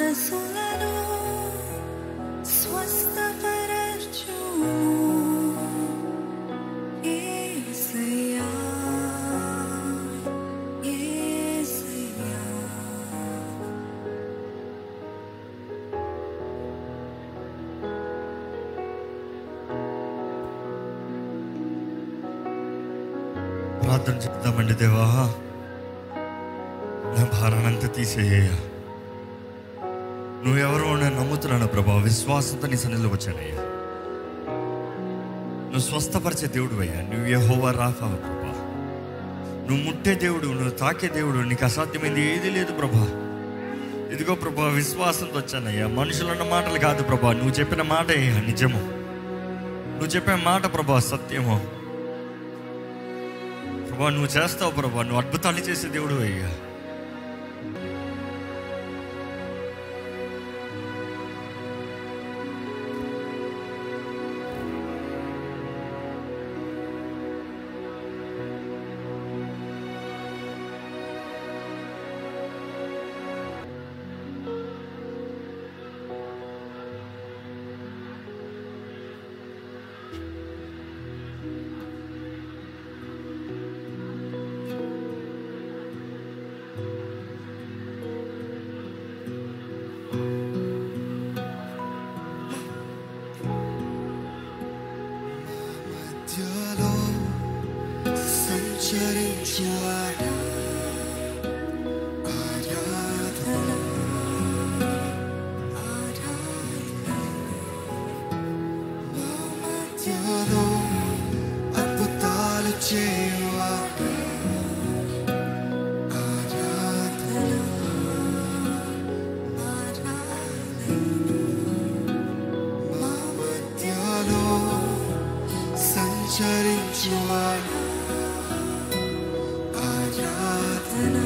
మనసులను స్వస్థపరచుము యేసయ్యా యేసయ్యా. ప్రార్థన చెప్తామండి. దేవా, నా భారానంతా తీసేయ్యా. నువ్వెవరో నేను నమ్ముతున్నాను ప్రభా. విశ్వాసంతో నీ సన్నిధిలోకి వచ్చానయ్యా. నువ్వు స్వస్థపరిచే దేవుడు అయ్యా. నువ్వు యెహోవా రాఫా ప్రభా. నువ్వు ముట్టే దేవుడు, నువ్వు తాకే దేవుడు. నీకు అసాధ్యమైంది ఏది లేదు ప్రభా. ఇదిగో ప్రభా, విశ్వాసంతో వచ్చానయ్యా. మనుషులన్న మాటలు కాదు ప్రభా, నువ్వు చెప్పిన మాట నిజము. నువ్వు చెప్పిన మాట ప్రభా సత్యము ప్రభా. నువ్వు చేస్తావు ప్రభా. నువ్వు అద్భుతాలు చేసే దేవుడు అయ్యా. సంచరించువాడా ఆరాధన ఆరాధన. మా మధ్యలో అద్భుతాలు చేయువాడా ఆరాధన ఆరాధన. మా మధ్యలో సంచరించువాడా ఆరాధన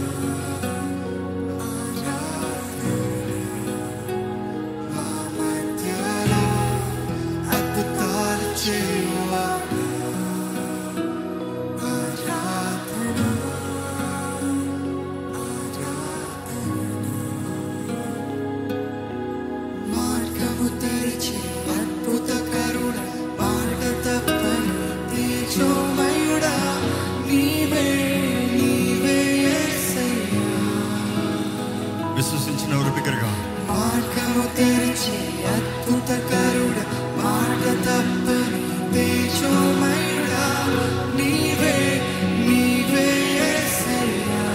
ఆరాధన. మా మధ్యలో అద్భుతాలు చేయువాడా ఆరాధన ఆరాధన. మార్గము తెరిచి అద్భుతకరుడ మాట తప్పని తేజోమయుడా నీవే నీవే యేసయ్యా. విశ్వసించిన వారు బిగ్గరగా మార్గము తెరిచి అద్భుతకరుడ మాట తప్పని తేజోమయుడా నీవే నీవే యేసయ్యా.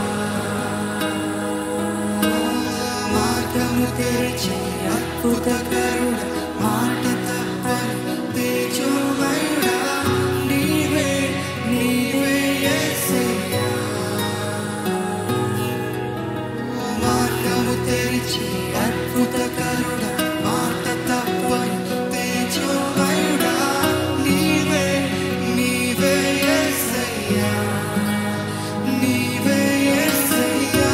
మార్గము తెరిచి అద్భుతకరుడ మాట తప్పని తేజోమయుడా నీవే నీవే యేసయ్యా. మార్గము తెరిచి అద్భుతకరుడ మాట తప్పని తేజోమయుడా నీవే నీవే యేసయ్యా. నీవే యేసయ్యా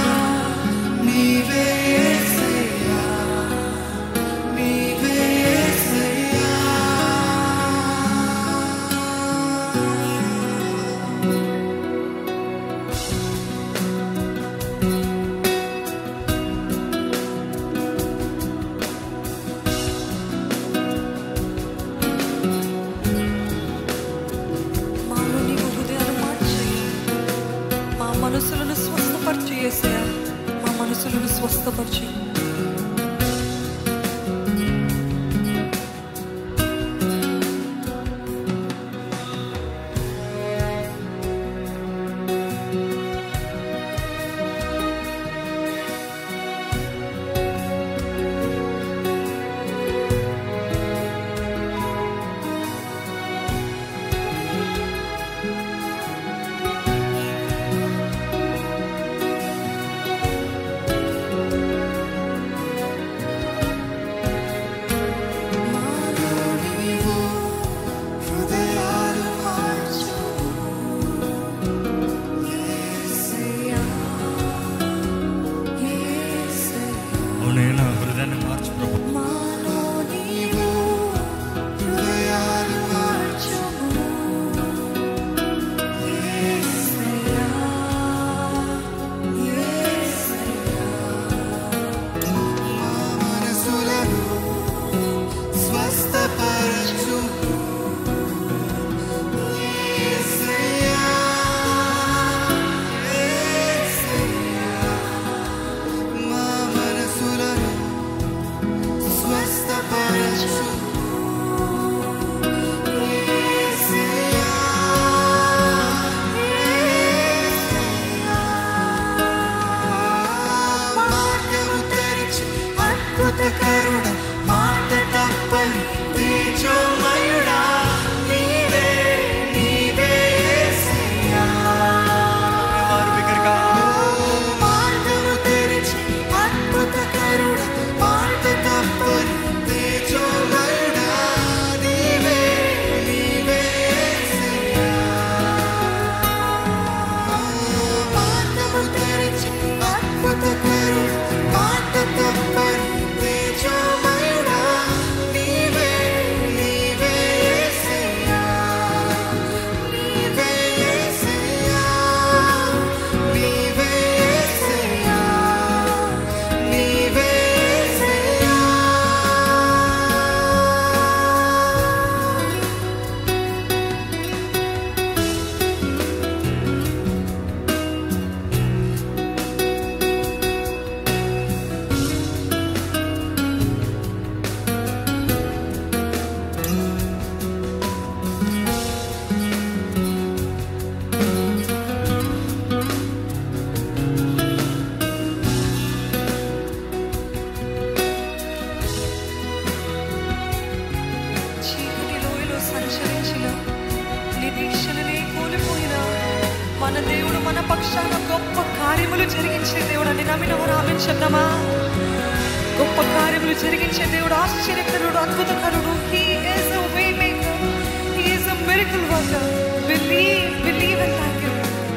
నీవే యేసయ్యా నీవే యేసయ్యా. మాలో నీవు హృదయాలు మార్చేయి. మా మనసులను స్వస్థపరిచి యేసయ్యా. మా మనసులను స్వస్థపరిచి. కరుణ మాట తప్పని తేజోమయుడా నీవే నీవే యేసయ్యా మార్గము తెరిచి అద్భుత కరుణ మాట తప్పని తేజోమయుడా నీవే నీవే యేసయ్యా మార్గము తెరిచి అద్భుత కరుణ మాట తప్పని మన దేవుడు మన పక్షాన గొప్ప కార్యములు జరిగించే దేవుడు అని నమ్మిన వారు ఆమేన్ చెప్దామా? గొప్ప కార్యములు జరిగించే దేవుడు, ఆశ్చర్యకరుడు, అద్భుతకరుడు. He is a way maker. He is a miracle worker. Believe and thank him.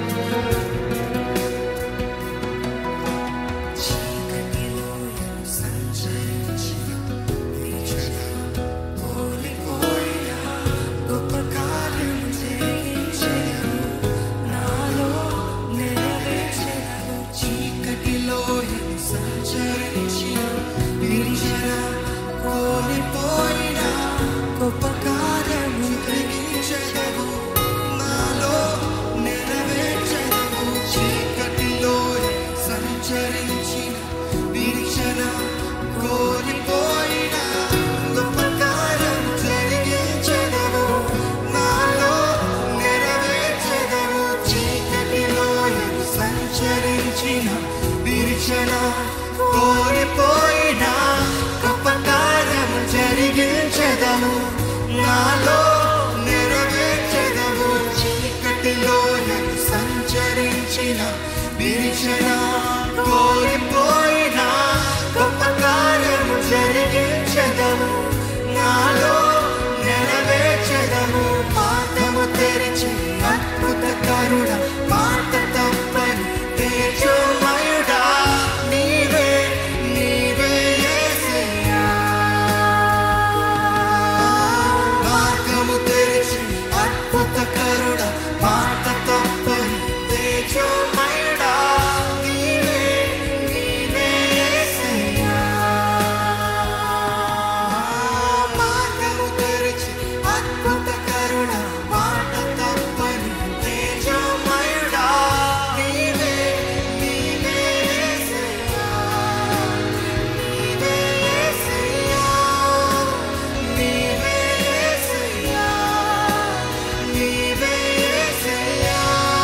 కోరిపోయినా గొప్ప కార్యము జరిగించెదము, నాలో నెరవేర్చెదము. చీకటిలో సంచరించిన నిరీక్షణ కోరిపోయినా గొప్ప కార్యము జరిగించెదము, నాలో నెరవేర్చెదము. మార్గము తెరిచి అద్భుత కరుణ మాట తప్పని తేజోమయుడా నీవే నీవే యేసయ్యా. మార్గము తెరిచి అద్భుత కరుణ మాట తప్పని తేజోమయుడా నీవే నీవే యేసయ్యా. మార్గము తెరిచి అద్భుత కరుణ మాట తప్పని తేజోమయుడా నీవే నీవే యేసయ్యా. నీవే యేసయ్యా, నీవే యేసయ్యా, నీవే యేసయ్యా.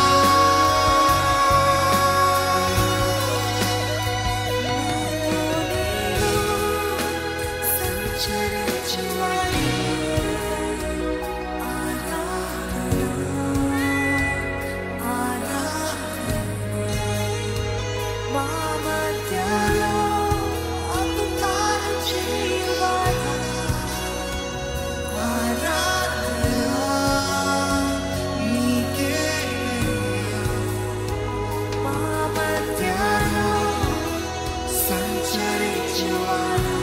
సంచరించువాడే మా మధ్యలో అద్భుతాలు చేయువాడా, ఆరాధన నీకేనయ్యా. మా మధ్యలో సంచరించువాడా,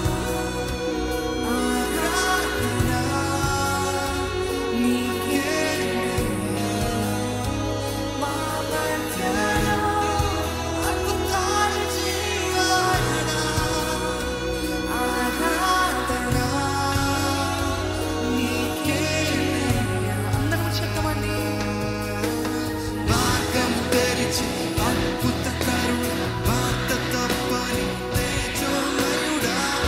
ఆరాధన నీకేనయ్యా. మా మధ్యలో అద్భుతాలు చేయువాడా, ఆరాధన నీకేనయ్యా. అందరం చెప్తామండి. మార్గం తెరిచి అద్భుత కరుణ మాట తప్పని తేజోమయుడా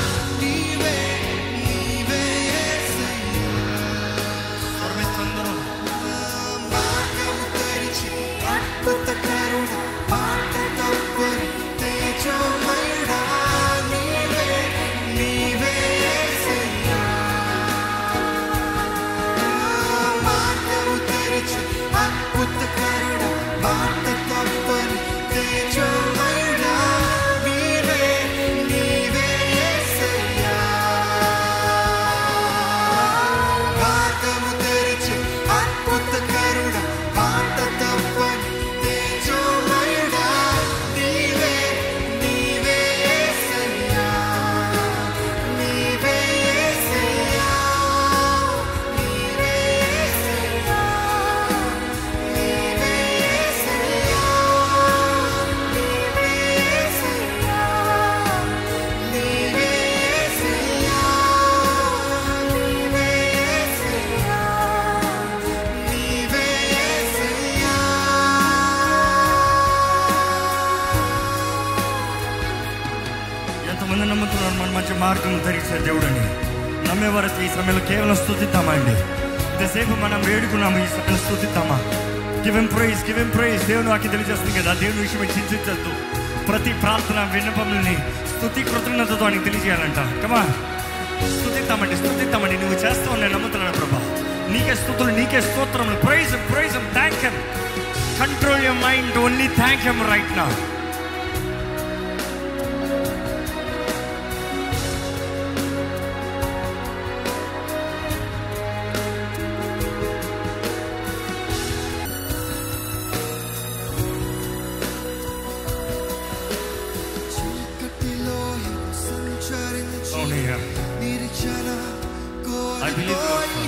ఎంతమంది నమ్ముతున్నారు మన మంచి మార్గం తెరిచే దేవుడని? నమ్మేవారు ఈ సమయంలో కేవలం స్తుతిద్దామండి. ఇంతసేపు మనం వేడుకున్నాము, ఈ సమయంలో స్తుతిద్దామా? Give him praise. దేవుని వాక్యం తెలియజేస్తుంది కదా, దేవుని విషయం చింతించద్దు. ప్రతి ప్రార్థన విన్నపములని స్తుతి కృతజ్ఞతతో ఆయనకి తెలియజేయాలంట. కమా స్తుతిద్దామండి. నువ్వు చేస్తావు, నేను నమ్ముతున్నాను ప్రభా. నీకే స్తుతులు, నీకే స్తోత్రములు. Praise him, thank him. Control your mind, only thank him right now. I believe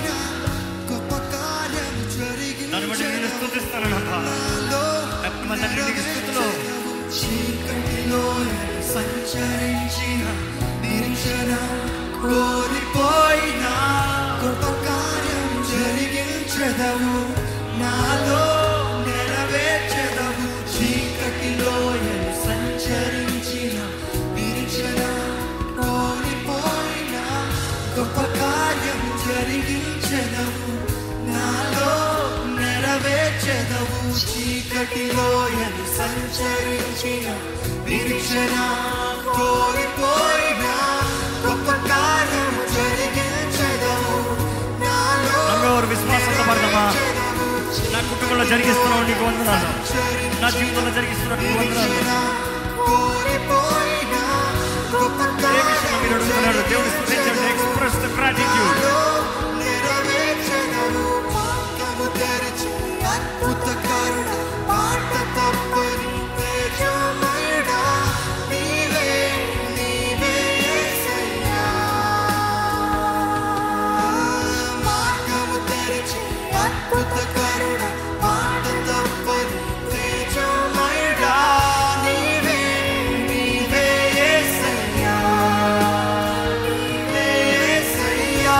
దాన్ని బట్టి నేను స్తుతిస్తానన్నా. ఎంతమంది స్థుతులు చీకటిలో సంచరించిన నిరీక్షణ కోల్పోయినా గొప్ప కార్యం జరిగించెదవు, నాలో నెరవేర్చెదవు. చీకటిలో సంచరించిన నిరీక్షణ కోల్పోయినా గొప్ప కార్యం జరిగించెదవు, నాలో నెరవేర్చెదవు. చీకటిలో సంచరించిన నిరీక్షణ కోల్పోయినా గొప్ప కార్యం జరిగించెదవు, నాలో విశ్వాసంతో పడదామా? నా కుటుంబంలో జరిగిస్తున్నావు, నీకు వందనాలు. నా జీవితంలో జరిగిస్తున్నావు, నీకు వందనాలు. ఏ విషయంలో మీరు అడుగుతున్నారు? దేవుని స్తుతించండి. Express the gratitude. అద్భుత కరుణ మాట తప్పని తేజోమయుడా, నీవే యేసయ్యా. మార్గము తెరిచి అద్భుత కరుణ మాట తప్పని తేజోమయుడా, నీవే యేసయ్యా. నీవే యేసయ్యా.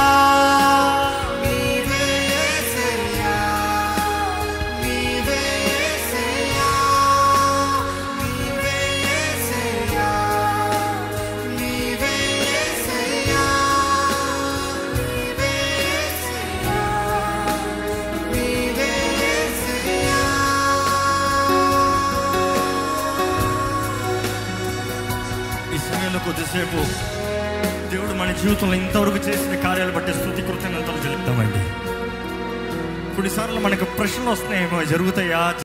కొద్దిసేపు దేవుడు మన జీవితంలో ఇంతవరకు చేసిన కార్యాలు బట్టి స్తుతి కృతజ్ఞతలు చెల్లిద్దామండి. కొన్నిసార్లు మనకు ప్రశ్నలు వస్తున్నాయేమో, జరుగుతాయా